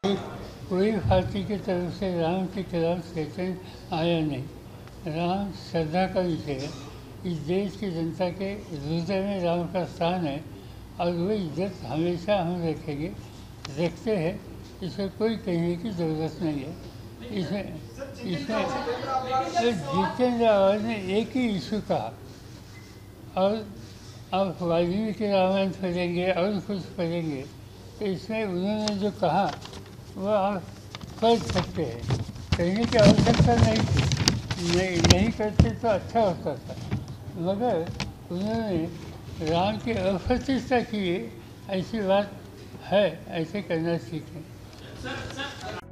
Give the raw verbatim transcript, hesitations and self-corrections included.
कोई भारतीय की तरफ से राम के खिलाफ सेशन आया नहीं। राम श्रद्धा का विषय है। इस देश की जनता के हृदय में राम का स्थान है और वो इज्जत हमेशा हम रखेंगे, रखते हैं। इसमें कोई कहने की ज़रूरत नहीं है। इसमें इसमें जितेंद्र आवाज़ ने एक ही इशू कहा और आप वाल्मीकि रामायण पढ़ेंगे और कुछ पढ़ेंगे तो इसमें उन्होंने जो कहा वो आप कर सकते हैं। कहने की आवश्यकता नहीं थी, नहीं नहीं करते तो अच्छा होता था, मगर उन्होंने राम की अप्रतिष्ठा की। ऐसी बात है, ऐसे करना सीखें।